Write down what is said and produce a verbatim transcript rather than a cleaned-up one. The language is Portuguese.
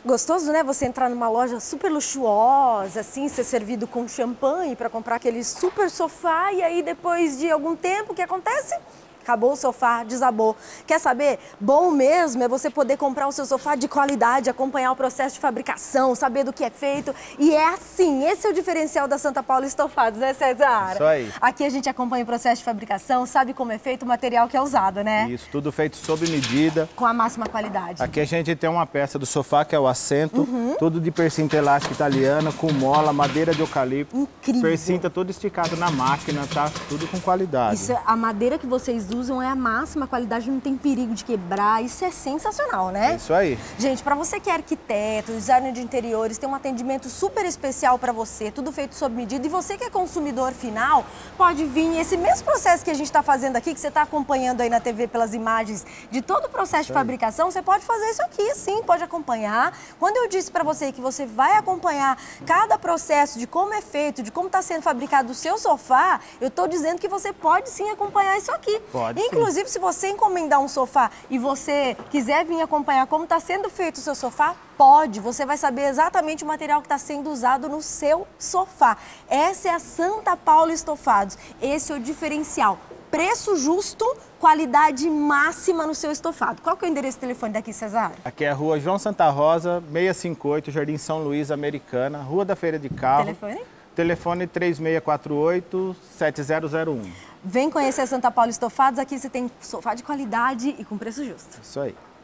Gostoso, né? Você entrar numa loja super luxuosa, assim, ser servido com champanhe para comprar aquele super sofá e aí depois de algum tempo, o que acontece? Acabou o sofá, desabou. Quer saber? Bom mesmo é você poder comprar o seu sofá de qualidade, acompanhar o processo de fabricação, saber do que é feito. E é assim, esse é o diferencial da Santa Paula Estofados, né, César? Isso aí. Aqui a gente acompanha o processo de fabricação, sabe como é feito o material que é usado, né? Isso, tudo feito sob medida. Com a máxima qualidade. Aqui a gente tem uma peça do sofá, que é o assento, uhum. tudo de percinta elástica italiana, com mola, madeira de eucalipto. Incrível. Percinta todo esticado na máquina, tá? Tudo com qualidade. Isso, a madeira que vocês usam usam é a máxima qualidade, não tem perigo de quebrar, isso é sensacional, né? Isso aí. Gente, para você que é arquiteto, designer de interiores, tem um atendimento super especial para você, tudo feito sob medida, e você que é consumidor final, pode vir esse mesmo processo que a gente está fazendo aqui, que você está acompanhando aí na T V pelas imagens de todo o processo isso de fabricação, aí. Você pode fazer isso aqui, sim, pode acompanhar. Quando eu disse para você que você vai acompanhar cada processo de como é feito, de como está sendo fabricado o seu sofá, eu estou dizendo que você pode sim acompanhar isso aqui. Pode, inclusive, sim. Se você encomendar um sofá e você quiser vir acompanhar como está sendo feito o seu sofá, pode. Você vai saber exatamente o material que está sendo usado no seu sofá. Essa é a Santa Paula Estofados. Esse é o diferencial. Preço justo, qualidade máxima no seu estofado. Qual que é o endereço e telefone daqui, César? Aqui é a rua João Santa Rosa, seiscentos e cinquenta e oito, Jardim São Luís, Americana, Rua da Feira de Carro. Telefone? Telefone três seis quatro oito, sete zero zero um. Vem conhecer a Santa Paula Estofados. Aqui você tem sofá de qualidade e com preço justo. Isso aí.